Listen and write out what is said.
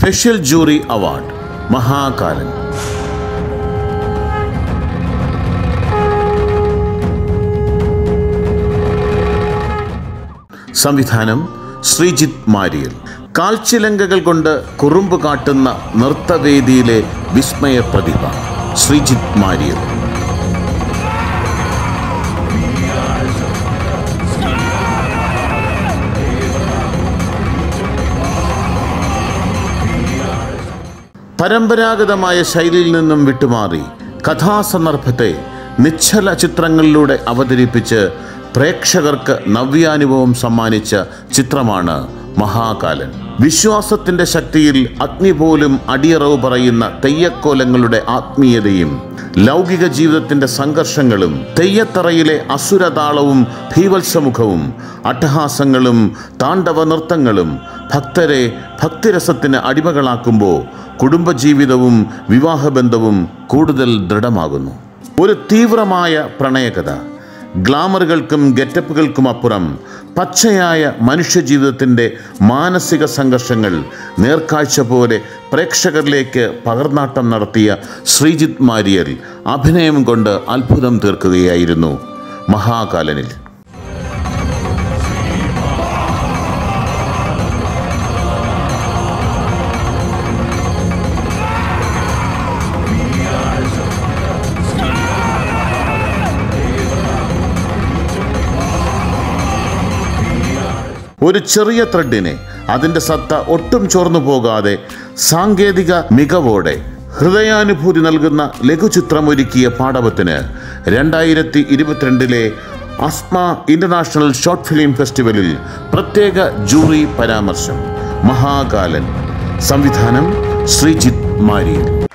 Special jury award മഹാ കാലൻ. സംവിധാനം ശ്രീജിത്ത് മാരിയൽ. കാൽച്ചിലങ്കകൾ കൊണ്ട് കുറുമ്പ് കാട്ടുന്ന നൃത്തവേദിയിലെ വിസ്മയ പ്രതിഭ ശ്രീജിത്ത് മാരിയൽ. പരമ്പരാഗതമായ ശൈലിയിൽ നിന്നും വിട്ടുമാറി കഥാസന്ദർഭത്തെ നിശ്ചല ചിത്രങ്ങളിലൂടെ അവതരിപ്പിച്ച് പ്രേക്ഷകർക്ക് നവ്യാനുഭവം സമ്മാനിച്ച ചിത്രമാണ് മഹാകാലൻ. വിശ്വാസത്തിൻ്റെ ശക്തിയിൽ അഗ്നി പോലും അടിയറവ് പറയുന്ന തെയ്യക്കോലങ്ങളുടെ ആത്മീയതയും ലൗകിക ജീവിതത്തിൻ്റെ സംഘർഷങ്ങളും തെയ്യത്തറയിലെ അസുരതാളവും ഭീവത്സമുഖവും അട്ടഹാസങ്ങളും താണ്ഡവ നൃത്തങ്ങളും ഭക്തരെ ഭക്തിരസത്തിന് അടിമകളാക്കുമ്പോൾ കുടുംബജീവിതവും വിവാഹബന്ധവും കൂടുതൽ ദൃഢമാകുന്നു. ഒരു തീവ്രമായ പ്രണയകഥ, ഗ്ലാമറുകൾക്കും ഗെറ്റപ്പുകൾക്കും അപ്പുറം പച്ചയായ മനുഷ്യജീവിതത്തിൻ്റെ മാനസിക സംഘർഷങ്ങൾ നേർക്കാഴ്ച പോലെ പ്രേക്ഷകരിലേക്ക് പകർന്നാട്ടം നടത്തിയ ശ്രീജിത്ത് മാരിയൽ അഭിനയം കൊണ്ട് അത്ഭുതം തീർക്കുകയായിരുന്നു മഹാകാലനിൽ. ഒരു ചെറിയ ത്രെഡിനെ അതിൻ്റെ സത്ത ഒട്ടും ചോർന്നു പോകാതെ സാങ്കേതിക മികവോടെ ഹൃദയാനുഭൂതി നൽകുന്ന ലഘുചിത്രമൊരുക്കിയ പാടവത്തിന് 2022 അസ്മ ഇൻ്റർനാഷണൽ ഷോർട്ട് ഫിലിം ഫെസ്റ്റിവലിൽ പ്രത്യേക ജൂറി പരാമർശം. മഹാകാലൻ. സംവിധാനം ശ്രീജിത്ത് മാരിയൽ.